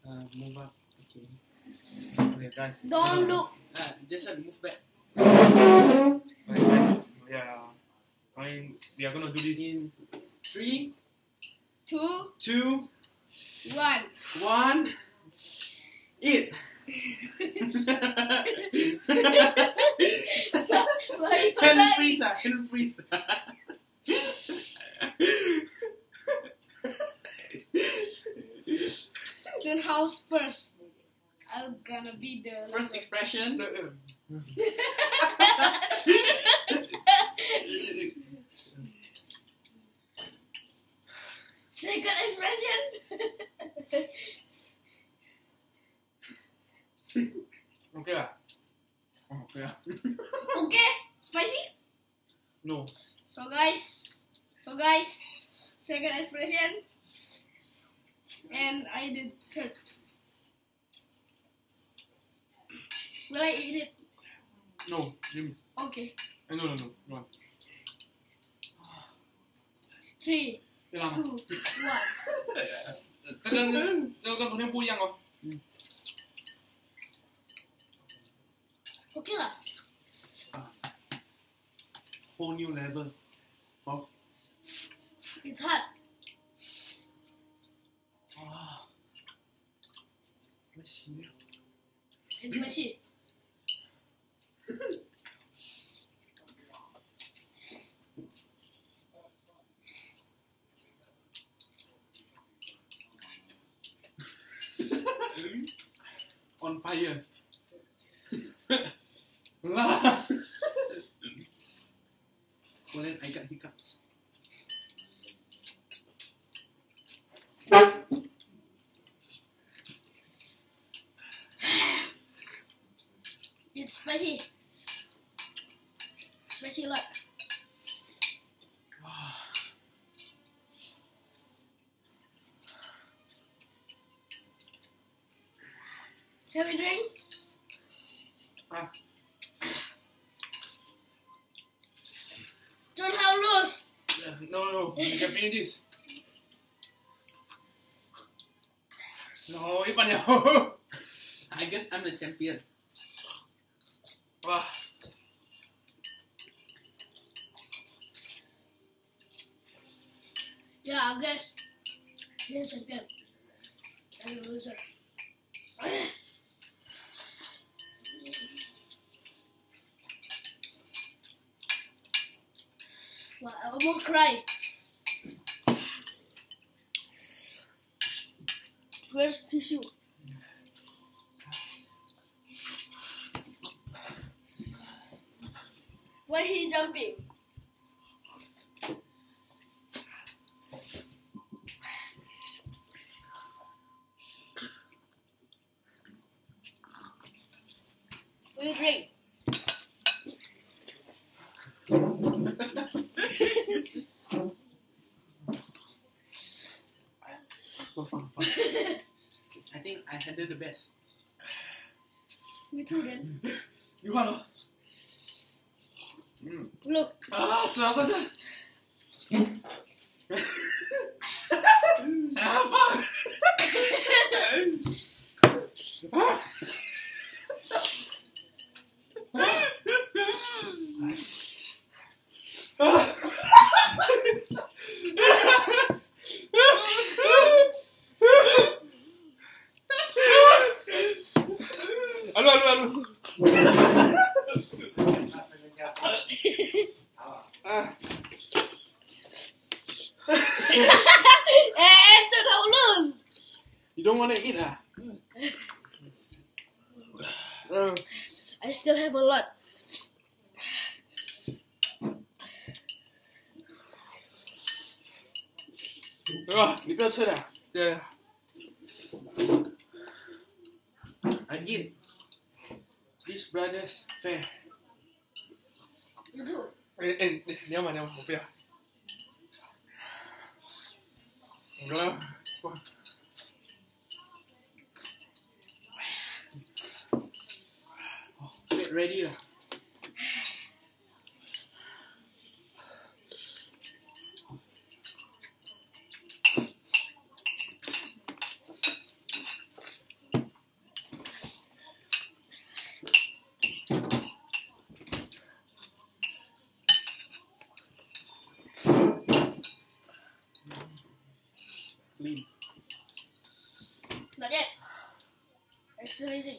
Move up. Okay. Okay, guys. Don't look. Just move back. Alright, guys. Yeah. We are gonna do this in 3, 2, 1. 1. Eat. Hand freeze. Turn house first. I'm gonna be the First expression. Second expression. Okay lah. Okay lah. Okay, spicy. No. So guys, second expression, and I did third. Will I eat it? No. Jimmy. Okay. No. Go on. 3, 2, 1. 这跟昨天不一样哦。 Okay lah. Whole new level. Oh. It's hot. Masih. It's mushy. On fire. Well, then I got hiccups. It's spicy. Spicy a lot. Have a drink? Turn how loose. No. You can finish this. No, ipan niya. I guess I'm the champion. Wow. Yeah, I guess you're the champion. I'm the loser. Well, I almost cried. Where's tissue? Why he jumping? Will you drink? Fun. I think I handled the best. Me too then. You want Look. Fuck. You don't want to eat, I still have a lot. You feel it? Yeah. I eat this brother's fair. You do? 你要吗？我不要。我要。Get ready 了。 clean. Not yet. Exercising.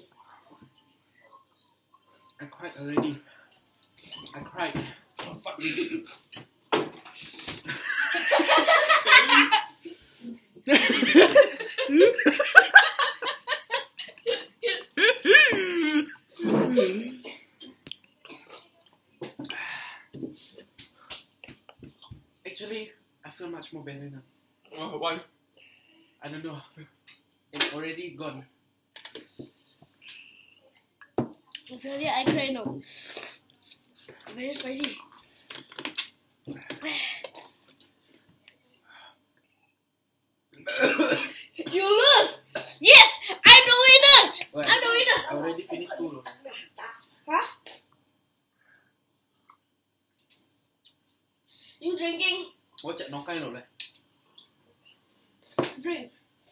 I cried already. I cried. Oh, fuck. Actually, I feel much more better now. Oh, why? I don't know. It's already gone. Actually, I cry now. Very spicy. You lose! Yes! I'm the winner! Well, I'm the I winner! already finished two. Huh? You drinking? Ủa chạy nó cay rồi này. Drink.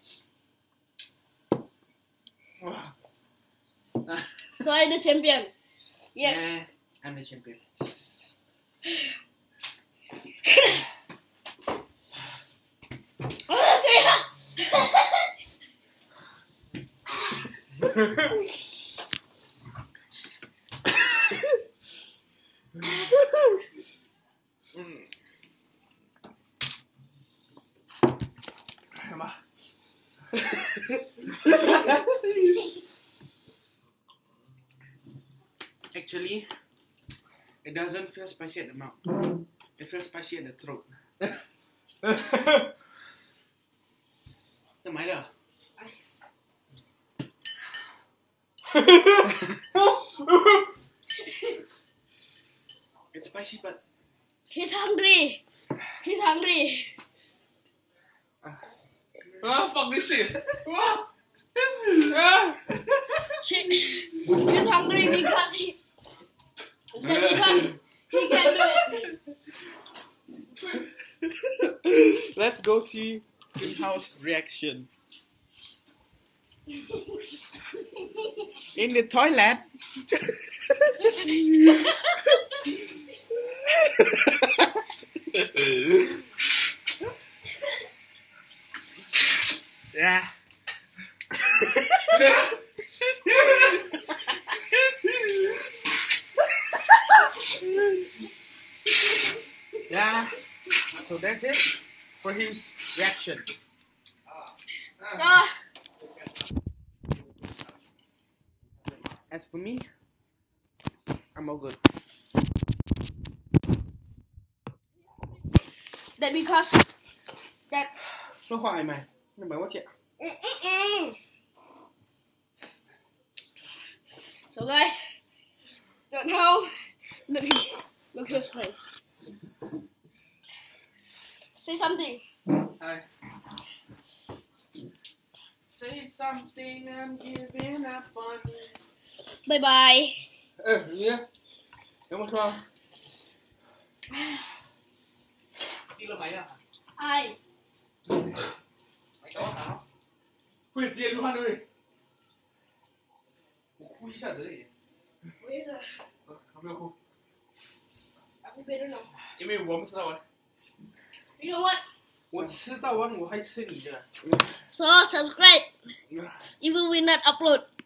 So I'm the champion. Yes. Yeah, I'm the champion. Oh, very hot. Come on. Actually, it doesn't feel spicy at the mouth. It feels spicy at the throat. Cái máy đâu? It's spicy, but He's hungry. He's hungry. Ah, fuck this shit. Ah. Shit. He's hungry because he can't do it. Let's go see in-house reaction. In the toilet. Yeah. Yeah. So that's it for his reaction. So, as for me, I'm all good. that because that. Số hoài mà. Nhưng mà quá chị ạ. So guys, don't know. Look his face. Say something. Hi. Say something, I'm giving up on you. Bye bye. Yeah. Cảm ơn không? Đi là máy à? Ai? Máy đó hả? Quỷ diện luôn ơi. Khui ra dưới này. Where is it? Không được không? I better know. 因为我们知道啊。 You know what? 我吃到完我还吃你的。 So subscribe. Even we not upload.